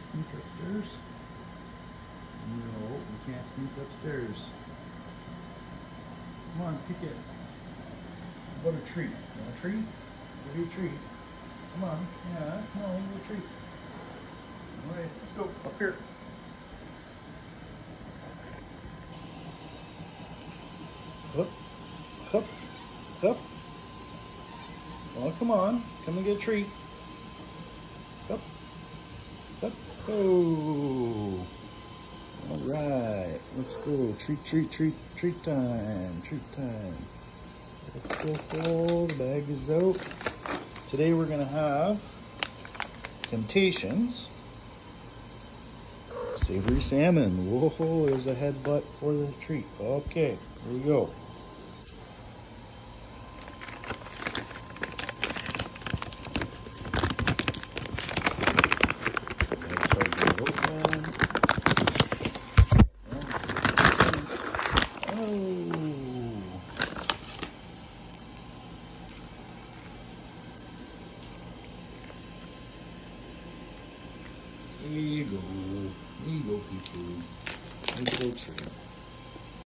sneak upstairs? No, we can't sneak upstairs. Come on, kick it. What about a treat? You want a treat? Give you a treat. Come on. Yeah, come on, give you a treat. Alright, let's go. Up here. Up, up, up. Oh, come on. Come and get a treat. Up, up. Oh. All right. Let's go. Treat, treat, treat, treat time. Treat time. Let's go full. The bag is out. Today we're going to have Temptations savory salmon. Whoa, there's a headbutt for the treat. Okay, here we go. There you go. There you go, people. There you go, treat.